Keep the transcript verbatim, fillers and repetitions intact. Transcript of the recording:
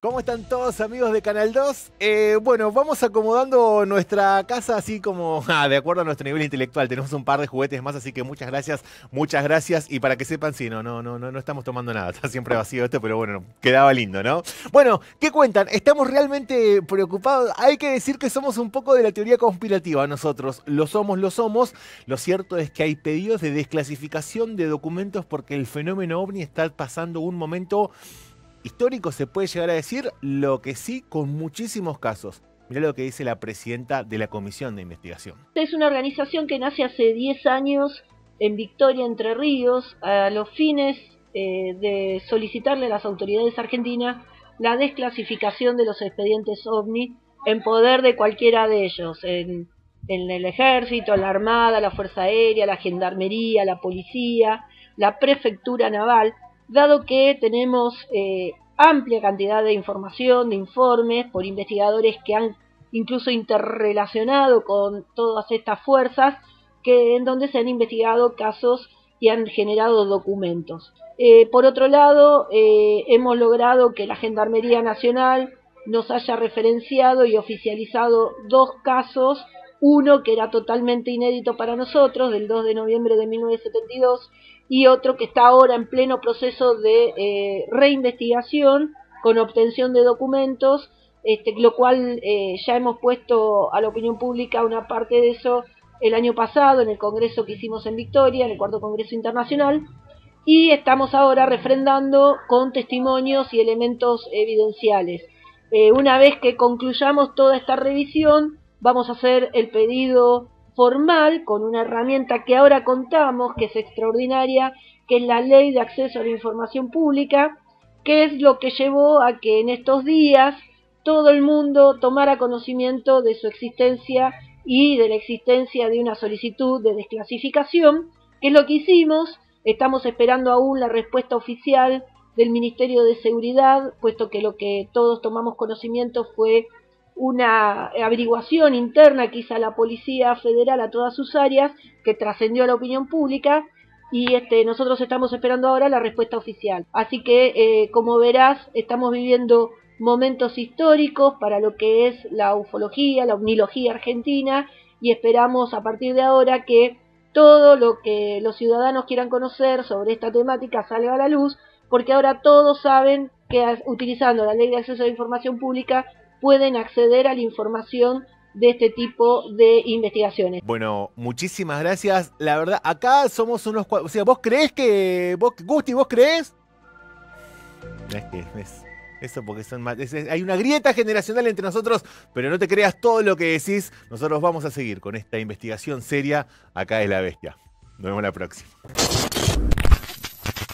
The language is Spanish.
¿Cómo están todos, amigos de Canal dos? Eh, bueno, vamos acomodando nuestra casa así como ah, de acuerdo a nuestro nivel intelectual. Tenemos un par de juguetes más, así que muchas gracias, muchas gracias. Y para que sepan, sí, no, no, no, no, no estamos tomando nada. Está siempre vacío esto, pero bueno, quedaba lindo, ¿no? Bueno, ¿qué cuentan? Estamos realmente preocupados. Hay que decir que somos un poco de la teoría conspirativa nosotros. Lo somos, lo somos. Lo cierto es que hay pedidos de desclasificación de documentos porque el fenómeno OVNI está pasando un momento histórico, se puede llegar a decir, lo que sí con muchísimos casos. Mirá lo que dice la presidenta de la Comisión de Investigación. Es una organización que nace hace diez años en Victoria, Entre Ríos, a los fines eh, de solicitarle a las autoridades argentinas la desclasificación de los expedientes OVNI en poder de cualquiera de ellos, en, en el Ejército, la Armada, la Fuerza Aérea, la Gendarmería, la Policía, la Prefectura Naval, dado que tenemos eh, amplia cantidad de información, de informes por investigadores que han incluso interrelacionado con todas estas fuerzas, que en donde se han investigado casos y han generado documentos. Eh, por otro lado, eh, hemos logrado que la Gendarmería Nacional nos haya referenciado y oficializado dos casos, uno que era totalmente inédito para nosotros, del dos de noviembre de mil novecientos setenta y dos, y otro que está ahora en pleno proceso de eh, reinvestigación con obtención de documentos, este, lo cual eh, ya hemos puesto a la opinión pública una parte de eso el año pasado en el congreso que hicimos en Victoria, en el cuarto congreso internacional, y estamos ahora refrendando con testimonios y elementos evidenciales. Eh, una vez que concluyamos toda esta revisión, vamos a hacer el pedido formal con una herramienta que ahora contamos, que es extraordinaria, que es la Ley de Acceso a la Información Pública, que es lo que llevó a que en estos días todo el mundo tomara conocimiento de su existencia y de la existencia de una solicitud de desclasificación, que es lo que hicimos. Estamos esperando aún la respuesta oficial del Ministerio de Seguridad, puesto que lo que todos tomamos conocimiento fue una averiguación interna que hizo la Policía Federal a todas sus áreas, que trascendió a la opinión pública, y este, nosotros estamos esperando ahora la respuesta oficial. Así que, eh, como verás, estamos viviendo momentos históricos para lo que es la ufología, la ovnilogía argentina, y esperamos a partir de ahora que todo lo que los ciudadanos quieran conocer sobre esta temática salga a la luz, porque ahora todos saben que utilizando la Ley de Acceso a la Información Pública pueden acceder a la información de este tipo de investigaciones. Bueno, muchísimas gracias. La verdad, acá somos unos... O sea, ¿vos creés que... Vos, Gusti, ¿vos creés? Es que es... Eso porque son más... Es, es, hay una grieta generacional entre nosotros, pero no te creas todo lo que decís. Nosotros vamos a seguir con esta investigación seria acá de La Bestia. Nos vemos la próxima.